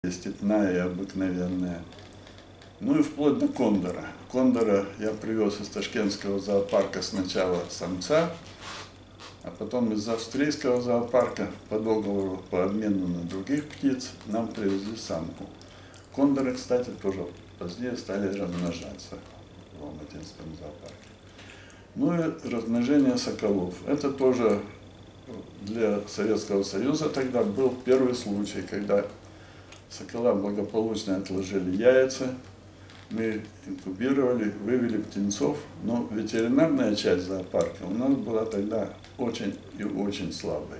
степная и обыкновенная. Ну и вплоть до кондора. Кондора я привез из ташкентского зоопарка сначала самца, а потом из австрийского зоопарка по договору по обмену на других птиц нам привезли самку. Кондоры, кстати, тоже позднее стали размножаться в Алматинском зоопарке. Ну и размножение соколов. Это тоже для Советского Союза тогда был первый случай, когда сокола благополучно отложили яйца, мы инкубировали, вывели птенцов, но ветеринарная часть зоопарка у нас была тогда очень и очень слабой.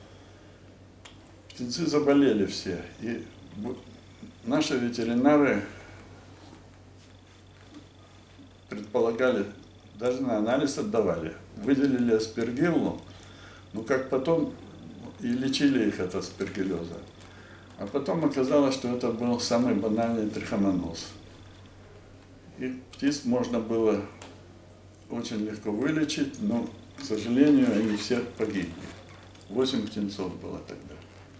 Птенцы заболели все, и наши ветеринары предполагали, даже на анализ отдавали, выделили аспергиллу, но как потом и лечили их от аспергиллеза. А потом оказалось, что это был самый банальный трихомоноз. И птиц можно было очень легко вылечить, но, к сожалению, они все погибли. 8 птенцов было тогда.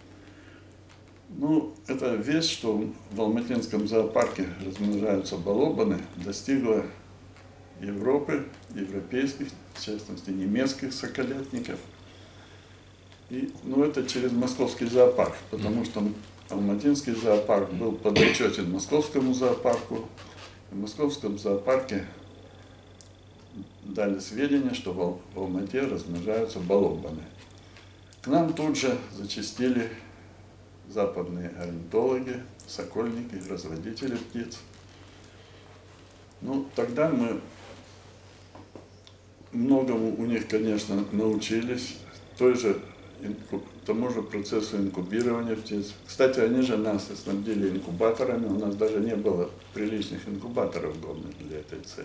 Ну, эта весть, что в Алматинском зоопарке размножаются балобаны, достигла Европы, европейских, в частности, немецких соколятников. И, ну, это через Московский зоопарк, потому что Алматинский зоопарк был подотчетен Московскому зоопарку. В Московском зоопарке дали сведения, что в Алмате размножаются балобаны. К нам тут же зачастили западные орнитологи, сокольники, разводители птиц. Ну, тогда мы многому у них, конечно, научились, тому же процессу инкубирования птиц. Кстати, они же нас снабдили инкубаторами, у нас даже не было приличных инкубаторов, годных для этой цели.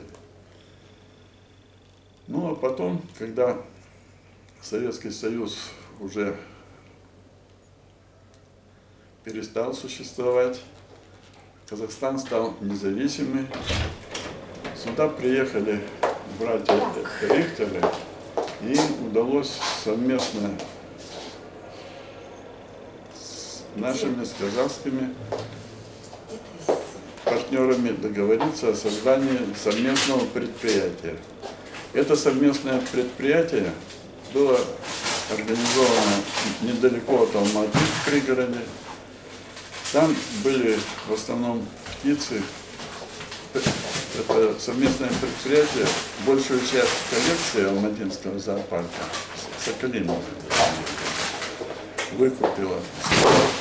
Ну, а потом, когда Советский Союз уже перестал существовать, Казахстан стал независимым, сюда приехали братья Рихтеры, и им удалось совместно с нашими, с казахскими партнерами договориться о создании совместного предприятия. Это совместное предприятие было организовано недалеко от Алматы, в пригороде. Там были в основном птицы. Это совместное предприятие, большую часть коллекции Алматинского зоопарка, соколиного, выкупила